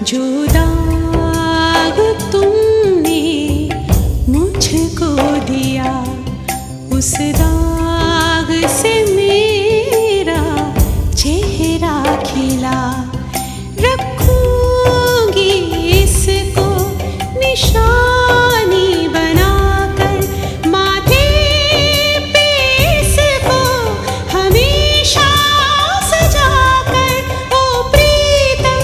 जो दाग तुमने मुझको दिया, उस दाग से मेरा चेहरा खिला। रखूंगी इसको निशानी बनाकर, माथे पे इसको हमेशा सजाकर। ओ प्रीतम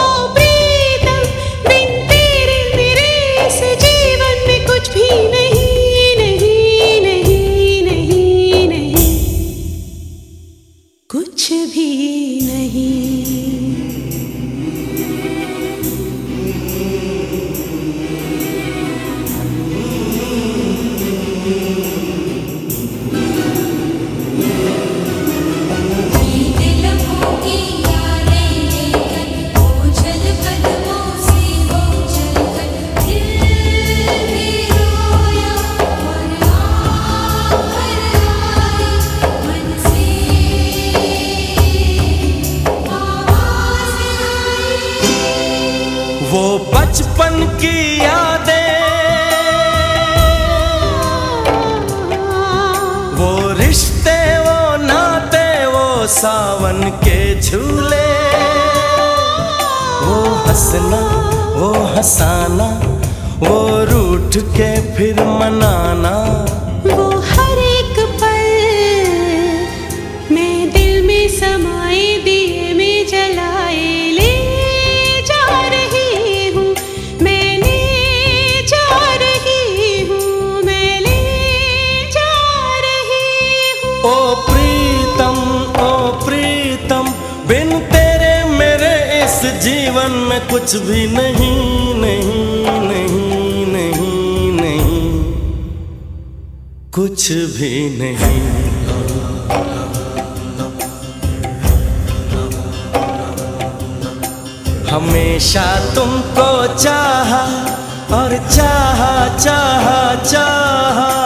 बिन तेरे मेरे इस जीवन में कुछ भी नहीं, नहीं, नहीं, नहीं, नहीं, कुछ भी नहीं। वो बचपन की यादें, वो रिश्ते, वो नाते, वो सावन के झूले, वो हंसना, वो हंसाना, वो रूठ के फिर मनाना। वो हर एक पल मैं दिल में समाए दिए में जलाए ले जा रही हूँ, मैं ले जा रही हूँ, मैं ले जा रही हूँ। ओ प्रीतम बिन तेरे मेरे इस जीवन में कुछ भी नहीं, नहीं, नहीं, नहीं, नहीं, कुछ भी नहीं। हमेशा तुमको चाहा और चाहा, चाहा, चाहा।